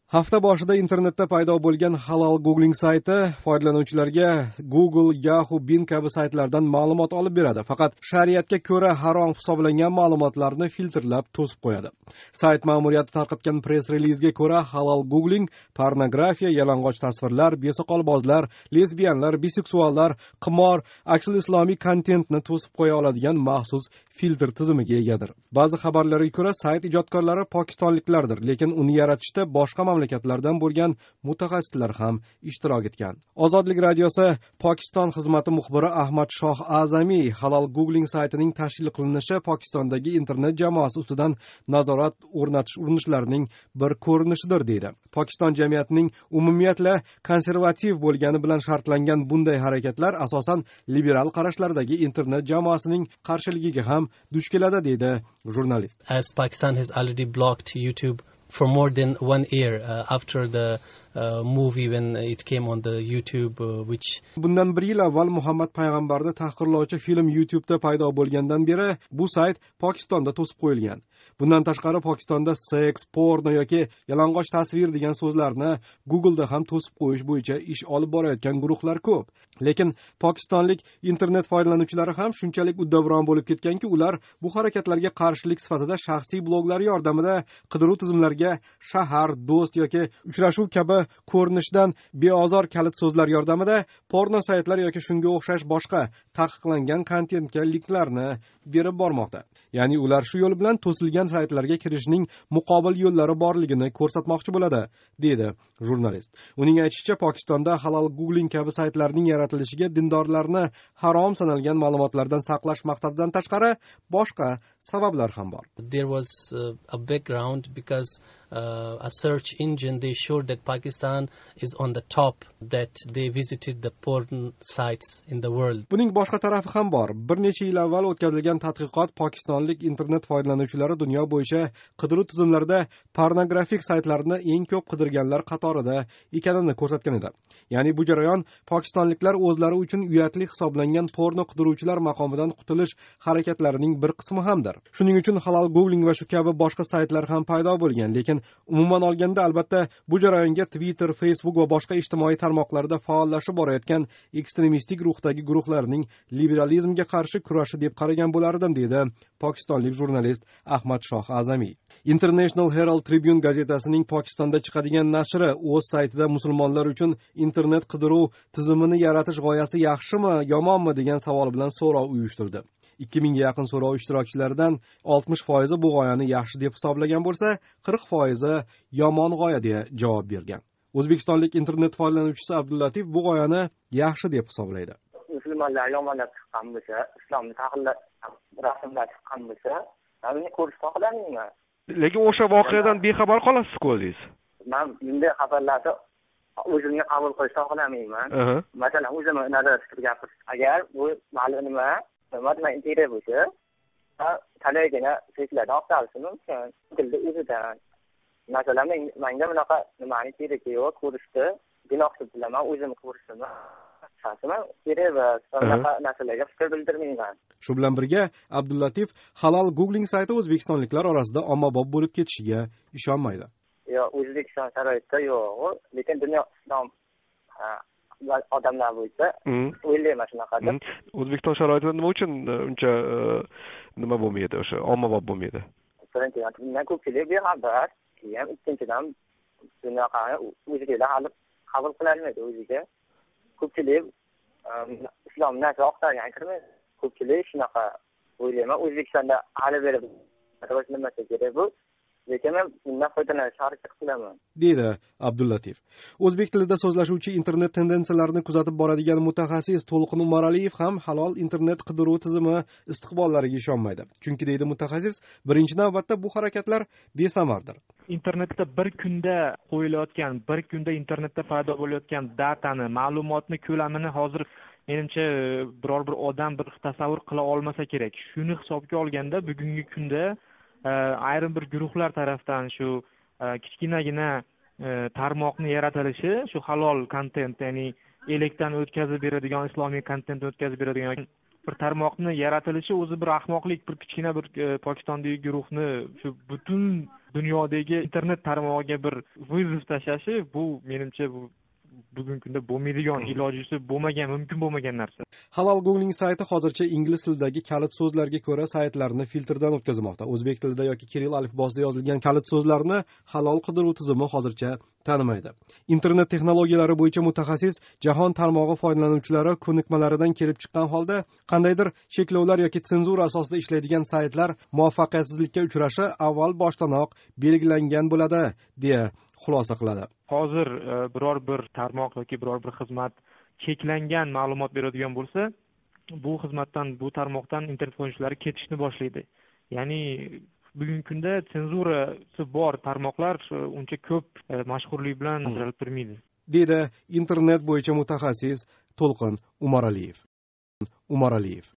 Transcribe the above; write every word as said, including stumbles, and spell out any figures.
Hafta boshida internetda paydo bo'lgan halol googling sayti foydalanuvchilarga Google, Yahoo, Bing kabi saytlardan ma'lumot olib beradi. Faqat shariatga ko'ra harom hisoblangan ma'lumotlarni filtrlab to'sib qo'yadi. Sayt ma'muriyati tarqatgan press-relizga ko'ra halol googling pornografiya, yalang'och tasvirlar, besoqolbozlar, lesbiyanlar, biseksuallar, qimor, aksil islomiy kontentni to'sib qo'ya oladigan maxsus filtr tizimiga egadir. Ba'zi xabarlarga ko'ra sayt ijodkorlari pokistonliklardir, lekin uni yaratishda boshqa mamlakatlardan bo'lgan mutaxassislar ham ishtirok etgan. Ozodlik radiosi Pokiston xizmati muxbiri Ahmad Shoh Azami halol googling saytining tashkil qilinishi Pokistondagi internet jamoasi ustidan nazorat o'rnatish urinishlarining bir ko'rinishidir deydi. Pokiston jamiyatining umumiyatla konservativ bo'lgani bilan shartlangan bunday harakatlar asosan liberal qarashlardagi internet jamoasining qarshiligiga ham duch keladi deydi jurnalist. As Pakistan has already blocked YouTube for more than one year uh, after the uh, movie when it came on the YouTube uh, which bundan bir yil avval Muhammad payg'ambarni tahqirlovchi film YouTube'da paydo bo'lgandan beri bu sayt Pokistonda to'sib qo'yilgan. Bundan tashqari Pokistonda seks, porno yoki yalang'och tasvir degan so'zlarni Google'da ham to'sib qo'yish bo'yicha ish olib borayotgan guruhlar ko'p. Lekin pokistonlik internet foydalanuvchilari ham shunchalik uddaburon bo'lib ketganki, ular bu harakatlarga qarshilik sifatida shaxsiy bloglar yordamida qidiruv tizimlariga shahar, do'st yoki uchrashuv kabi ko'rinishdan beozor kalit so'zlar yordamida porno saytlar yoki shunga o'xshash boshqa taqiqlangan kontentga linklarni berib bormoqda. Ya'ni ular shu yo'l bilan to'silgan saytlarga kirishning muqobil yo'llari borligini ko'rsatmoqchi bo'ladi, deydi jurnalist. Uning aytishicha, Pokistonda halol googling kabi saytlarning yaratilishiga dindorlarni harom sanalgan ma'lumotlardan saqlash maqsadidan tashqari boshqa sabablar ham bor. There was uh, a background because uh, a search engine they showed that Pakistan is on the top, that they visited the porn sites in the world. Buning boshqa tarafi ham bor. Bir necha yil avval o'tkazilgan tadqiqot pokistonlik internet foydalanuvchilari dunyo bo'yicha qidiruv tizimlarida pornografik saytlarni eng ko'p qidirganlar qatorida ekanini ko'rsatgan edi. Ya'ni bu jarayon pokistonliklar o'zlari uchun uyatli hisoblangan porno qidiruvchilar maqomidan qutulish harakatlarining bir qismi hamdir. Shuning uchun halol googling va shu kabi boshqa saytlar ham paydo bo'lgan, lekin umuman olganda albatta bu jarayonga Twitter, Facebook va boshqa ijtimoiy tarmoqlarda faollashib borayotgan ekstremistik ruhdagi guruhlarning liberalizmga qarshi kurashi deb qaragan bo'lardim, deydi pokistonlik jurnalist Ahmad Shoh Azami. International Herald Tribune gazetasining Pokistonda chiqadigan nashri o'z saytida musulmonlar uchun internet qidiruv tizimini yaratish g'oyasi yaxshimi, yomonmi degan savol bilan so'rov uyushtirdi. ikki mingga yaqin so'rov ishtirokchilaridan oltmish foizi bu g'oyani yaxshi deb hisoblagan bo'lsa, qirq foizi yomon g'oya deya javob bergan. O'zbekistonlik internet foydalanuvchisi Abdullatif bu g'oyani yaxshi deb hisoblaydi. Musulmonlar yomonlab chiqqan bo'lsa, islomni tahlillab rasmlar chiqqan bo'lsa, uni ko'rish xohlamayman. Lekin o'sha voqeadan bexabar qolasiz-ku o'zingiz. Men bunday xabarlarni o'zimga qabul qilishni xohlamayman. Masalan, o'zim nazarda tutib gapirish. Agar bu ma'lum nima, nima interes bo'lsa, talaygina saytlardan olib tarish mumkin. Dilda o'zidan. Masalan, menga bunaqa nimani keragi yo'q, ko'rishdi, gunoh deb bilaman, o'zim ko'rishdim. Shaxsan kerak va bunaqa narsalarga fikr bildirmayman. Shu bilan birga Abdullatif halol googling sayti o'zbekistonliklar orasida ommabop bo'lib ketishiga ishonmaydi. Yo'q, O'zbekiston sharoitida yo'q, lekin dunyo islom odamlar bo'yicha o'ylayman shunaqa deb. O'zbekiston sharoitida nima uchun uncha nima bo'lmaydi, o'sha ommabop bo'lmaydi? Birinchidan, bundan ko'pchilik bexabar, keyin ikkinchidan bunaqa o'ziga hali qabul qilolmaydi o'ziga. Ko'pchilik islom narsa oqtargan kirmaydi. Ko'pchilik shunaqa o'ylayman. O'zbekistonda hali berib rivojlanmasa kerak bu. Lekin men bundan foydalanishga harakat qilaman, deydi Abdullatif. O'zbek tilida so'zlashuvchi internet tendensiyalarini kuzatib boradigan mutaxassis To'lqin Umaraliyev ham halol internet qidiruv tizimi istiqbollariga ishonmaydi. Chunki deydi mutaxassis, birinchi navbatda bu harakatlar besamardir. Internetda bir kunda qo'yilayotgan, bir kunda internetda paydo bo'layotgan datani, ma'lumotni ko'lamini hozir menimcha biror bir odam bir tasavvur qila olmasa kerak. Shuni hisobga olganda bugungi kunda ayrim bir guruhlar tarafdan shu kichkinagina tarmoqni yaratilishi, shu halol kontent, ya'ni elekdan o'tkazib beradigan, islomiy kontentni o'tkazib beradigan bir tarmoqni yaratilishi o'zi bir ahmoqlik, bir kichkina bir Pokistondagi guruhni shu butun dunyodagi internet tarmog'iga bir vызов tashlashi, bu menimcha bu bugungi kunda bo'lmaydigan, ilojisi bo'lmagan, mumkin bo'lmagan narsa. Halal Googling sayti hozircha ingliz tilidagi kalit so'zlarga ko'ra saytlarni filtrdan o'tkazmoqda. O'zbek tilida yoki kirill alifbosida yozilgan kalit so'zlarni halol qidiruv tizimi hozircha tanimaydi. Internet texnologiyalari bo'yicha mutaxassis jahon tarmog'i foydalanuvchilari ko'nikmalaridan kelib chiqqan holda qandaydir cheklovlar yoki senzura asosida ishlaydigan saytlar muvaffaqiyatsizlikka uchrashi avval boshdanoq belgilangan bo'ladi, deya xulosa qiladi. Hozir biror bir tarmoq yoki biror bir xizmat cheklangan ma'lumot beradigan bo'lsa, bu xizmatdan, bu tarmoqdan internet foydalanuvchilari ketishni boshlaydi. Ya'ni bugungi kunda senzurasi bor tarmoqlar uncha ko'p mashhurlik bilan ajralib turmaydi, deydi internet bo'yicha mutaxassis To'lqin Umaraliyev. Umaraliyev